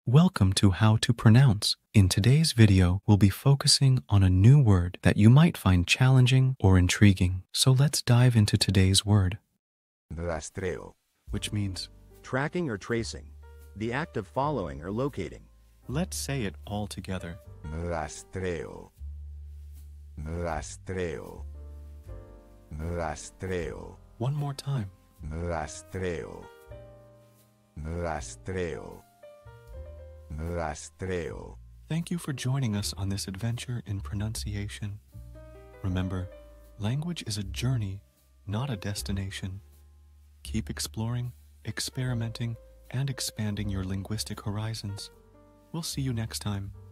Welcome to How to Pronounce. In today's video, we'll be focusing on a new word that you might find challenging or intriguing. So let's dive into today's word. Rastreo. Which means, Tracking or tracing. The act of following or locating. let's say it all together. Rastreo. Rastreo. Rastreo. One more time. Rastreo. Rastreo. Rastreo. Thank you for joining us on this adventure in pronunciation. Remember, language is a journey, not a destination. Keep exploring, experimenting, and expanding your linguistic horizons. We'll see you next time.